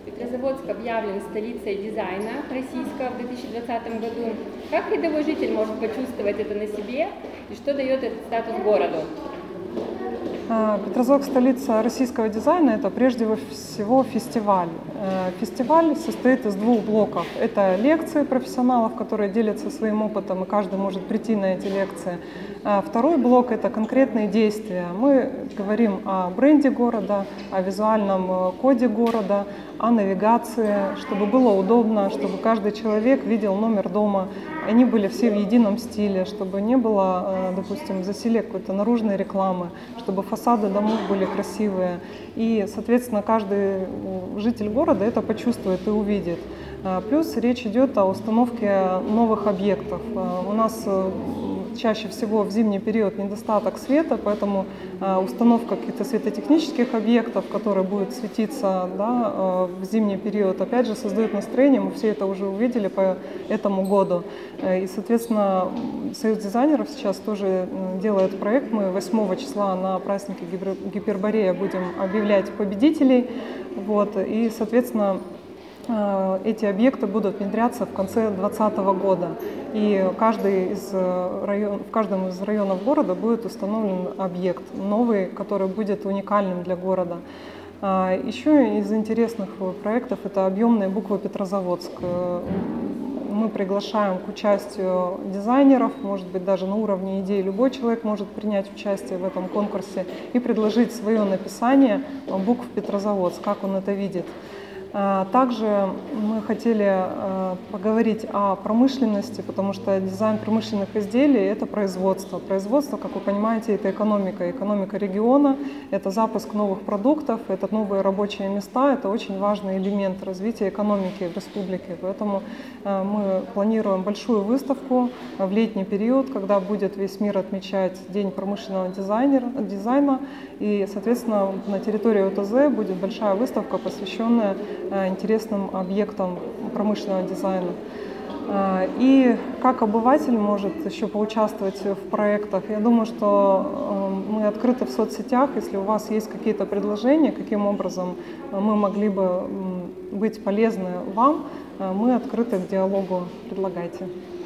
Петрозаводск объявлен столицей дизайна российского в 2020 году. Как рядовой житель может почувствовать это на себе и что дает этот статус городу? Петрозаводск – столица российского дизайна, это прежде всего фестиваль. Фестиваль состоит из двух блоков. Это лекции профессионалов, которые делятся своим опытом, и каждый может прийти на эти лекции. Второй блок – это конкретные действия. Мы говорим о бренде города, о визуальном коде города, о навигации, чтобы было удобно, чтобы каждый человек видел номер дома, они были все в едином стиле, чтобы не было, допустим, засилия какой-то наружной рекламы, чтобы фасады домов были красивые. И, соответственно, каждый житель города это почувствует и увидит. Плюс речь идет о установке новых объектов. У нас чаще всего в зимний период недостаток света, поэтому установка каких-то светотехнических объектов, которые будут светиться, да, в зимний период, опять же создает настроение. Мы все это уже увидели по этому году. И, соответственно, Союз дизайнеров сейчас тоже делает проект. Мы 8 числа на празднике Гиперборея будем объявлять победителей. Вот, и, соответственно, эти объекты будут внедряться в конце 2020 года. И в каждом из районов города будет установлен объект новый, который будет уникальным для города. Еще из интересных проектов это объемные буквы Петрозаводск. Мы приглашаем к участию дизайнеров, может быть, даже на уровне идей любой человек может принять участие в этом конкурсе и предложить свое написание букв Петрозаводск, как он это видит. Также мы хотели поговорить о промышленности, потому что дизайн промышленных изделий – это производство. Производство, как вы понимаете, это экономика региона, это запуск новых продуктов, это новые рабочие места, это очень важный элемент развития экономики в республике. Поэтому мы планируем большую выставку в летний период, когда будет весь мир отмечать День промышленного дизайна. И, соответственно, на территории ОТЗ будет большая выставка, посвященная интересным объектам промышленного дизайна. И как обыватель может еще поучаствовать в проектах? Я думаю, что мы открыты в соцсетях. Если у вас есть какие-то предложения, каким образом мы могли бы быть полезны вам, мы открыты к диалогу. Предлагайте.